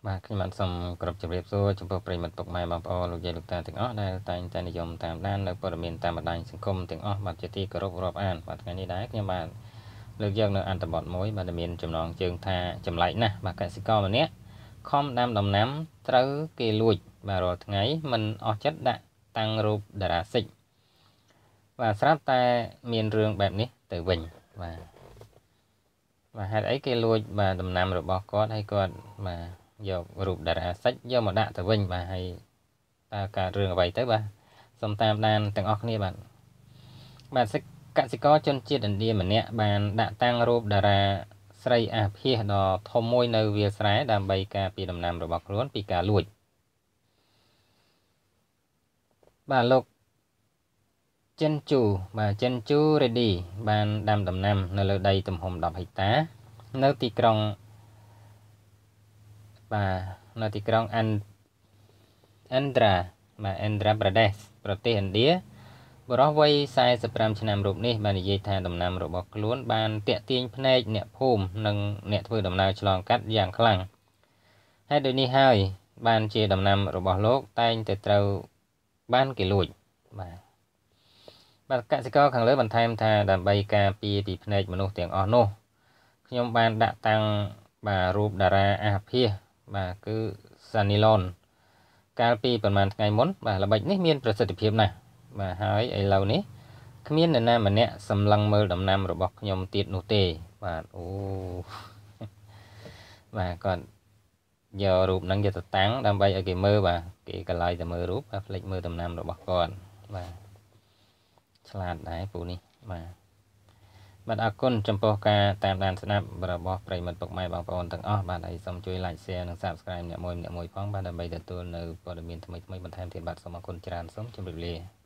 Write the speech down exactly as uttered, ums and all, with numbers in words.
បាទខ្ញុំបានសូមគោរពជម្រាបសួរចំពោះប្រិយមិត្តពុកម៉ែបងប្អូនលោកយាយលោកតាទាំងអស់ដែលតែងតែនិយមតាមដាននៅព័ត៌មានតាមបណ្ដាញសង្គមទាំងអស់បាទជាទីគោរពរាប់អានបាទថ្ងៃនេះដែរខ្ញុំបានលើកយកនៅអត្ថបទមួយបាទដែលមានចំណងជើងថាចម្លែកណាស់បាទកសិករម្នាក់ខំដាំដំណាំត្រូវគេលួចបាទរាល់ថ្ងៃមិនអស់ចិត្តដាក់តាំងរូបតារាសិចបាទស្រាប់តែមានរឿងបែបនេះទៅវិញបាទបាទហេតុអីគេលួចបាទដំណាំរបស់គាត់ហើយគាត់បាទយករូបតារាសិចយកមកដាក់ទៅវិញបាទហើយតើកើតរឿងអ្វីទៅបាទសូមតាមដានទាំងអស់គ្នាបាទបាទកសិករជនជាតិឥណ្ឌាម្នាក់បានដាក់តាំងរូបតារាស្រីអាភាសដ៏ធំមួយនៅវាលស្រែដើម្បីការពារដំណាំរបស់ខ្លួនពីការលួចបាទលោកចិនជូបាទចិនជូរេឌីបានដាំដំណាំនៅលើដីទំហំដប់ហិកតានៅទីក្រុងបាទនៅទីក្រុងអាន់អិនត្រាបាទអិនត្រាប្រទេសប្រទេសឥណ្ឌាបុរសវ័យសែសិបប្រាំឆ្នាំរូបនេះបាននិយាយថាដំណាំរបស់ខ្លួនបានតាក់ទាញភ្នែកអ្នកភូមិនិងអ្នកធ្វើដំណើរឆ្លងកាត់យ៉ាងខ្លាំងហើយដូចនេះហើយបានជាដំណាំរបស់លោកតែងតែត្រូវបានគេលួចបាទបាទកសិករខាងលើបន្ថែមថាដើម្បីការពារពីភ្នែកមនុស្សទាំងអស់នោះខ្ញុំបានដាក់តាំងបាទរូបតារាអាភាសបាទគឺសានីឡុនកាលពីប្រហែលថ្ងៃមុនបាទល្បិចនេះមានប្រសិទ្ធភាពណាស់បាទហើយឥឡូវនេះគ្មាននរណាម្នាក់សម្លឹងមើលដំណាំរបស់ខ្ញុំទៀតនោះទេបាទអូបាទគាត់យករូបហ្នឹងយកទៅតាំងដើម្បីឲ្យគេមើលបាទគេកន្លែងតែមើលរូបបាទភ្លេចមើលដំណាំរបស់គាត់បាទឆ្លាតដែរពូនេះបាទបាទអរគុណចំពោះការតាមដានស្ដាប់របស់ប្រិយមិត្តពុកម៉ែបងប្អូនទាំងអស់បាទហើយសូមជួយ like share និង subscribe អ្នកមួយម្នាក់មួយផងបាទដើម្បីទទួលនៅព័ត៌មានថ្មីៗបន្ថែមទៀតបាទសូមអរគុណច្រើនសូមជម្រាបលា